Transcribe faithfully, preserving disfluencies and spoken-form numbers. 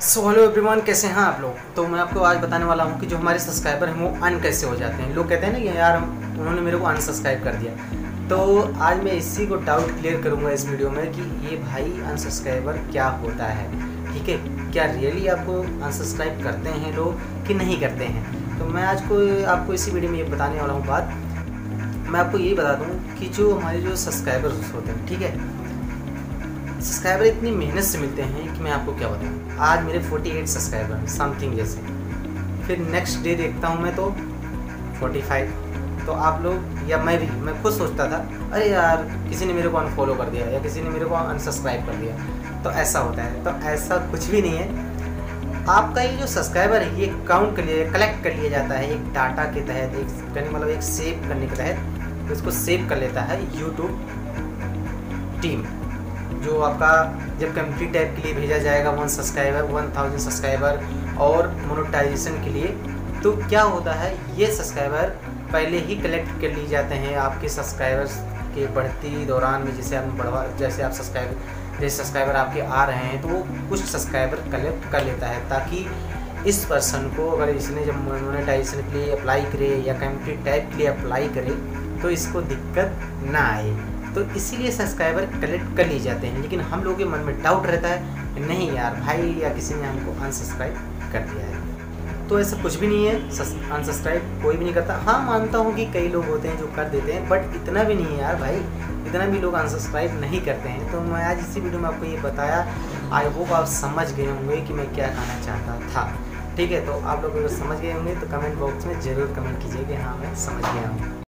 So hello everyone, कैसे हैं आप लोग। तो मैं आपको आज बताने वाला हूं कि जो हमारे सब्सक्राइबर हैं वो अन कैसे हो जाते हैं। लोग कहते हैं ना कि यार हम- उन्होंने मेरे को अनसब्सक्राइब कर दिया। तो आज मैं इसी को डाउट क्लियर करूंगा इस वीडियो में कि ये भाई अनसब्सक्राइबर क्या होता है। ठीक है, क्या रियली आपको अनसब्सक्राइब करते हैं लोग कि नहीं करते हैं। तो मैं आज को आपको इसी वीडियो में ये बताने वाला हूँ बात। मैं आपको यही बता दूँ कि जो हमारे जो सब्सक्राइबर्स होते हैं, ठीक है, सब्सक्राइबर इतनी मेहनत से मिलते हैं कि मैं आपको क्या बताऊँ। आज मेरे अड़तालीस सब्सक्राइबर हैं समथिंग जैसे, फिर नेक्स्ट डे देखता हूँ मैं तो पैंतालीस। तो आप लोग या मैं भी मैं खुद सोचता था अरे यार किसी ने मेरे को अनफॉलो कर दिया या किसी ने मेरे को अनसब्सक्राइब कर दिया। तो ऐसा होता है, तो ऐसा कुछ भी नहीं है। आपका ये जो सब्सक्राइबर है ये काउंट कर लिया कलेक्ट कर लिया जाता है एक डाटा के तहत, एक करने मतलब एक सेव करने के तहत। तो इसको सेव कर लेता है यूट्यूब टीम। जो आपका जब कम्युनिटी टैब के लिए भेजा जाएगा one subscriber one thousand subscriber और मोनेटाइजेशन के लिए, तो क्या होता है ये सब्सक्राइबर पहले ही कलेक्ट कर लिए जाते हैं आपके सब्सक्राइबर्स के बढ़ती दौरान में। जैसे आप बढ़वा जैसे आप सब्सक्राइबर जैसे सब्सक्राइबर आपके आ रहे हैं तो वो कुछ सब्सक्राइबर कलेक्ट कर लेता है, ताकि इस पर्सन को अगर इसने जब मोनेटाइजेशन के लिए अप्लाई करे या कम्युनिटी टैब के लिए अप्लाई करे तो इसको दिक्कत ना आए। तो इसीलिए सब्सक्राइबर कलेक्ट कर लिए जाते हैं। लेकिन हम लोगों के मन में डाउट रहता है नहीं यार भाई या किसी ने हमको अनसब्सक्राइब कर दिया है। तो ऐसा कुछ भी नहीं है, अनसब्सक्राइब कोई भी नहीं करता। हाँ, मानता हूँ कि कई लोग होते हैं जो कर देते हैं, बट इतना भी नहीं है यार भाई, इतना भी लोग अनसब्सक्राइब नहीं करते हैं। तो मैं आज इसी वीडियो में आपको ये बताया। आई होप आप समझ गए होंगे कि मैं क्या कहना चाहता था। ठीक है, तो आप लोग अगर समझ गए होंगे तो कमेंट बॉक्स में ज़रूर कमेंट कीजिए कि हाँ मैं समझ गया हूँ।